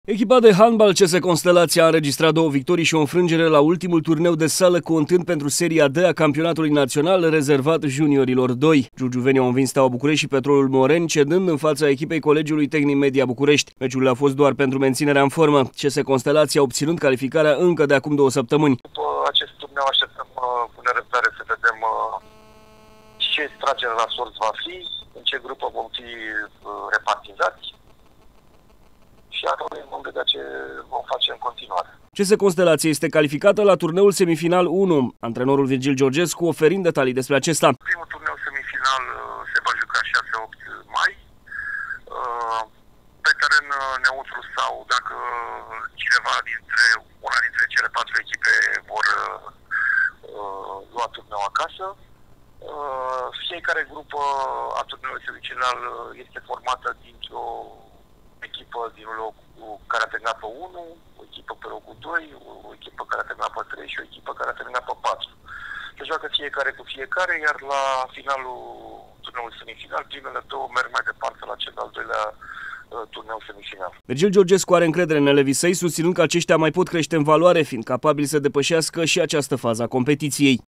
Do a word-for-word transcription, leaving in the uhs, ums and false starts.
Echipa de handbal C S Constelația a înregistrat două victorii și o înfrângere la ultimul turneu de sală, contând pentru seria D a campionatului național rezervat juniorilor doi. Giurgiuvenii au învins Steaua București și Petrolul Moreni, cedând în fața echipei Colegiului Tehnic Media București. Meciul a fost doar pentru menținerea în formă, C S Constelația obținând calificarea încă de acum două săptămâni. După acest turneu așteptăm cu nerăbdare să vedem ce tragere la sorți va fi, în ce grupă vom fi repartizați. Și apoi vom vedea ce vom face în continuare. C S Constelație este calificată la turneul semifinal unu, antrenorul Virgil Georgescu oferind detalii despre acesta. Primul turneu semifinal se va juca șase opt mai, pe teren neutru sau dacă cineva dintre una dintre cele patru echipe vor lua turneul acasă. Fiecare grupă a turneului semifinal este formată dintr-o echipă din locul care a terminat pe unu, o echipă pe locul doi, o echipă care a terminat pe trei și o echipă care a terminat pe patru. Se joacă fiecare cu fiecare, iar la finalul turneului semifinal, primele două merg mai departe la cel de-al doilea turneu semifinal. Virgil Georgescu are încredere în elevii săi, susținând că aceștia mai pot crește în valoare, fiind capabili să depășească și această fază a competiției.